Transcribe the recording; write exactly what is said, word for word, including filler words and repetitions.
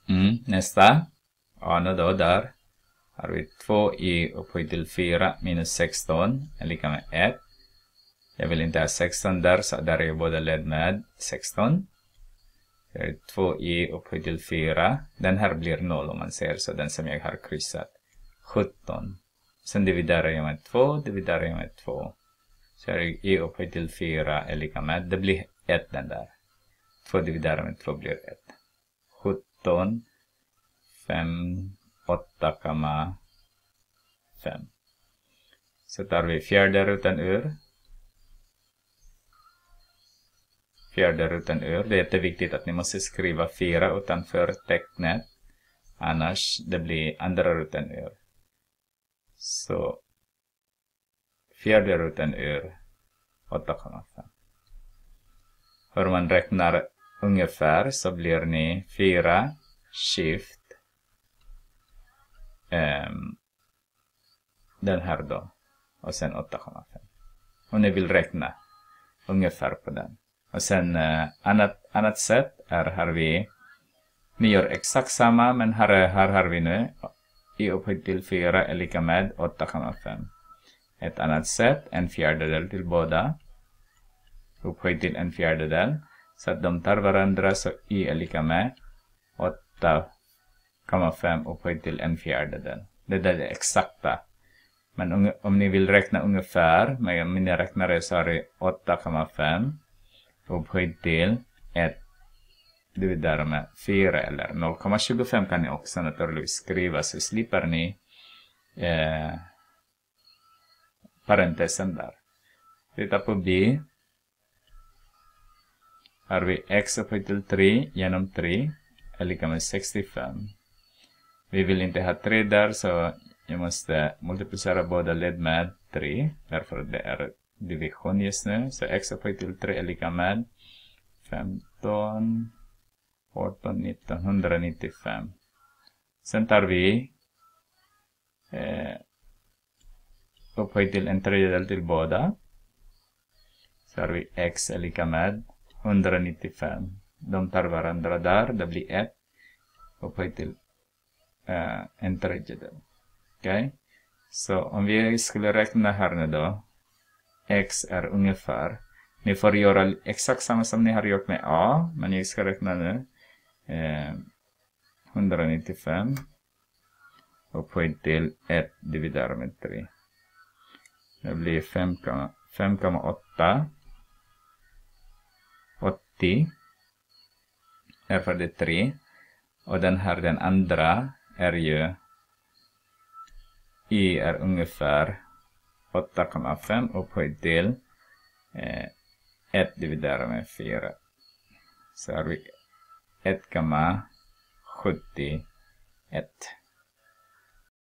Mm, nästa. Ja, nu då där. Har vi två i upphöjt till fyra minus sexton är lika med ett. Jag vill inte ha sexton där, så där är båda led med sexton. Så är det två i upphöjt till fyra. Den här blir noll om man ser så, den som jag har kryssat. sjutton. Sen dividerar jag med två, dividerar jag med två. Så är det i upphöjt till fyra är lika med, det blir ett den där. två dividerar med två blir ett. sjutton, fem, åtta komma fem. Så tar vi fjärde rutan ur. Fjärde rutan ur. Det är jätteviktigt att ni måste skriva fyra utanför tecknet. Annars det blir andra rutan ur. Så fjärde rutan ur åtta komma fem. Hur man räknar ungefär så blir ni fyra skift um, den här då. Och sen åtta komma fem. Om ni vill räkna ungefär på den. Och sen uh, annat, annat sätt är här vi. Ni gör exakt samma, men här, här har vi nu i upphöjt till fyra är lika med åtta komma fem. Ett annat sätt, en fjärdedel till båda. Upphöjt till en fjärdedel. Så att de tar varandra, så i är lika med åtta komma fem upphöjt till en fjärdedel. Det där är det exakta. Men om, om ni vill räkna ungefär, med mina räknare så är det åtta komma fem upphöjt till ett dividerat med fyra eller noll komma tjugofem kan ni också naturligtvis skriva, så slipper ni eh, parentesen där. Titta på B. Har vi x upphöjt till tre genom tre är lika med sextiofem. Vi vill inte ha tre där, så jag måste multiplicera båda led med tre. Därför det är division just nu. Så x upphöjt till tre är lika med femton, arton, nitton, etthundranittiofem. Sen tar vi eh, upphöjt till en tredjedel till båda. Så har vi x är lika med etthundranittiofem. De tar varandra där, det blir ett. Upphöjt till uh, en tredjedel. Okej? Okay? Så om vi skulle räkna här nu då. X är ungefär. Ni får göra exakt samma som ni har gjort med A. Men jag ska räkna nu. Eh, etthundranittiofem. Upphöjt till ett dividerat med tre. Det blir fem komma åtta. åttio. Därför det är tre. Och den här, den andra, är ju i är ungefär åtta komma fem upphöjt till eh, ett dividerat med fyra. Så har vi ett komma sjuttioett.